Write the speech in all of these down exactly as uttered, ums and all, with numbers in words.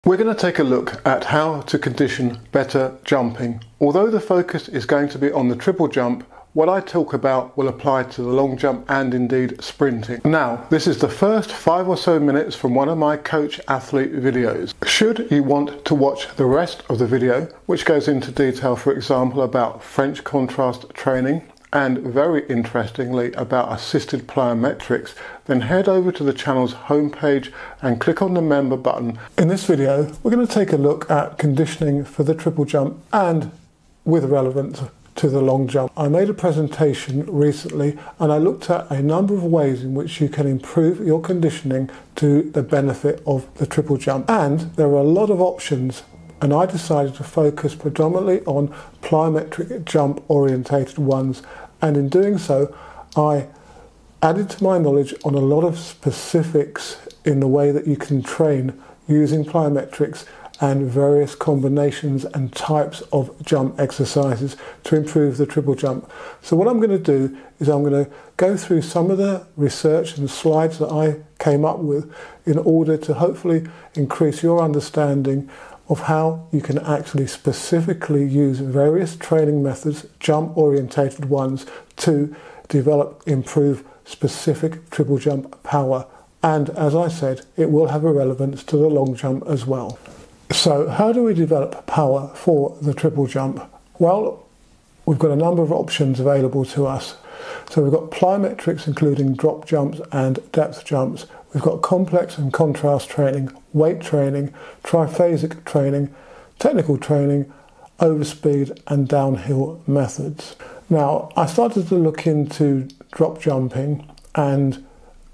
We're going to take a look at how to condition better jumping. Although the focus is going to be on the triple jump, what I talk about will apply to the long jump and indeed sprinting. Now, this is the first five or so minutes from one of my coach athlete videos. Should you want to watch the rest of the video, which goes into detail, for example, about French contrast training, and very interestingly about assisted plyometrics, then head over to the channel's homepage and click on the member button. In this video, we're going to take a look at conditioning for the triple jump and with relevance to the long jump. I made a presentation recently and I looked at a number of ways in which you can improve your conditioning to the benefit of the triple jump. And there are a lot of options, and I decided to focus predominantly on plyometric jump orientated ones, and in doing so I added to my knowledge on a lot of specifics in the way that you can train using plyometrics and various combinations and types of jump exercises to improve the triple jump. So what I'm going to do is I'm going to go through some of the research and slides that I came up with in order to hopefully increase your understanding of how you can actually specifically use various training methods, jump orientated ones, to develop, improve specific triple jump power. And as I said, it will have a relevance to the long jump as well. So how do we develop power for the triple jump? Well, we've got a number of options available to us. So we've got plyometrics, including drop jumps and depth jumps. We've got complex and contrast training, weight training, triphasic training, technical training, overspeed and downhill methods. Now, I started to look into drop jumping, and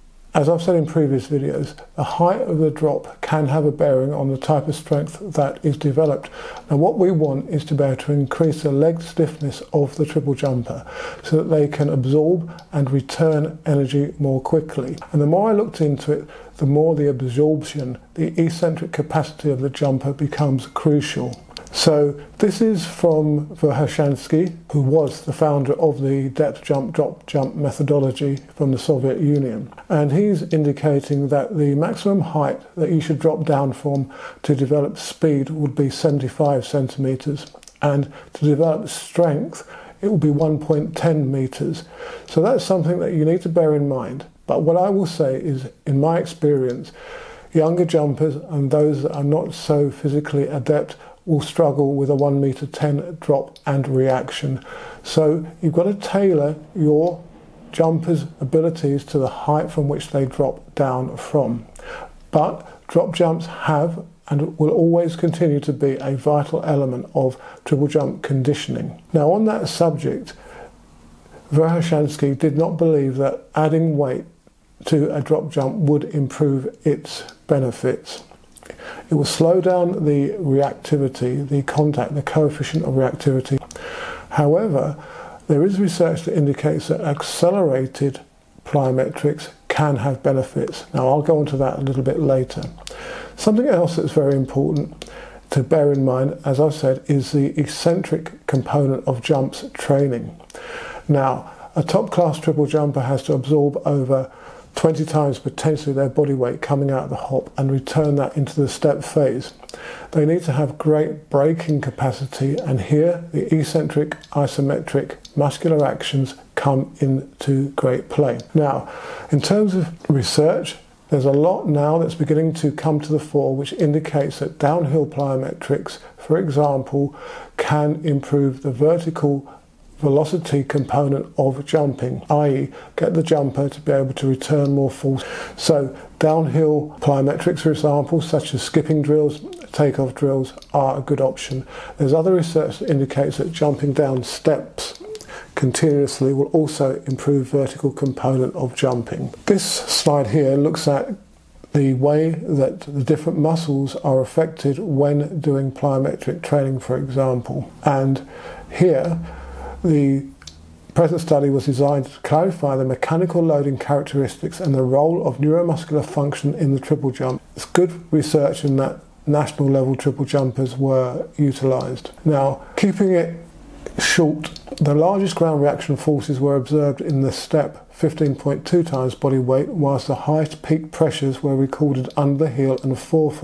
as I've said in previous videos, the height of the drop can have a bearing on the type of strength that is developed. Now what we want is to be able to increase the leg stiffness of the triple jumper so that they can absorb and return energy more quickly. And the more I looked into it, the more the absorption, the eccentric capacity of the jumper becomes crucial. So this is from Verkhoshansky, who was the founder of the depth jump, drop jump methodology from the Soviet Union. And he's indicating that the maximum height that you should drop down from to develop speed would be seventy-five centimeters. And to develop strength, it will be one point one zero meters. So that's something that you need to bear in mind. But what I will say is, in my experience, younger jumpers and those that are not so physically adept will struggle with a one meter ten drop and reaction. So you've got to tailor your jumper's abilities to the height from which they drop down from. But drop jumps have and will always continue to be a vital element of triple jump conditioning. Now on that subject, Verkhoshansky did not believe that adding weight to a drop jump would improve its benefits. It will slow down the reactivity, the contact, the coefficient of reactivity. However, there is research that indicates that accelerated plyometrics can have benefits. Now I'll go on to that a little bit later. Something else that's very important to bear in mind, as I've said, is the eccentric component of jumps training. Now, a top class triple jumper has to absorb over twenty times potentially their body weight coming out of the hop and return that into the step phase. They need to have great braking capacity, and here the eccentric, isometric, muscular actions come into great play. Now, in terms of research, there's a lot now that's beginning to come to the fore which indicates that downhill plyometrics, for example, can improve the vertical velocity component of jumping, that is get the jumper to be able to return more force. So downhill plyometrics, for example, such as skipping drills, takeoff drills, are a good option. There's other research that indicates that jumping down steps continuously will also improve vertical component of jumping. This slide here looks at the way that the different muscles are affected when doing plyometric training, for example. And here the present study was designed to clarify the mechanical loading characteristics and the role of neuromuscular function in the triple jump. It's good research in that national level triple jumpers were utilised. Now, keeping it short, the largest ground reaction forces were observed in the step fifteen point two times body weight, whilst the highest peak pressures were recorded under the heel and forefoot.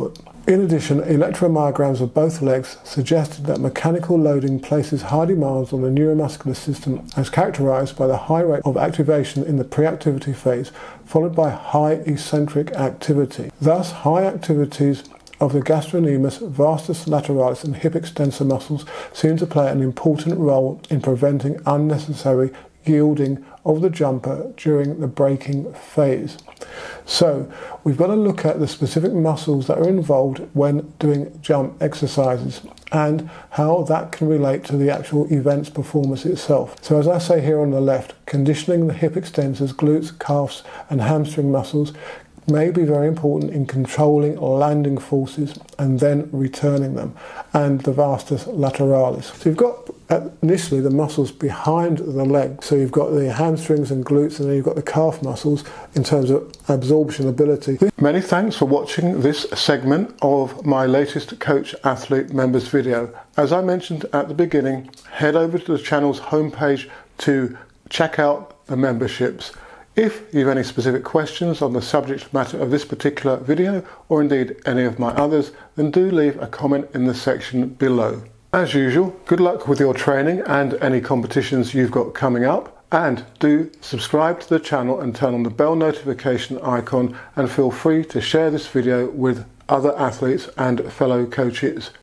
In addition, electromyograms of both legs suggested that mechanical loading places high demands on the neuromuscular system as characterized by the high rate of activation in the pre-activity phase, followed by high eccentric activity. Thus, high activities of the gastrocnemius, vastus lateralis and hip extensor muscles seem to play an important role in preventing unnecessary yielding of the jumper during the braking phase. So we've got to look at the specific muscles that are involved when doing jump exercises and how that can relate to the actual event's performance itself. So as I say here on the left, conditioning the hip extensors, glutes, calves and hamstring muscles may be very important in controlling landing forces and then returning them, and the vastus lateralis. So you've got initially the muscles behind the leg, so you've got the hamstrings and glutes, and then you've got the calf muscles in terms of absorption ability. Many thanks for watching this segment of my latest Coach Athlete Members video. As I mentioned at the beginning, head over to the channel's homepage to check out the memberships. If you have any specific questions on the subject matter of this particular video, or indeed any of my others, then do leave a comment in the section below. As usual, good luck with your training and any competitions you've got coming up, and do subscribe to the channel and turn on the bell notification icon, and feel free to share this video with other athletes and fellow coaches.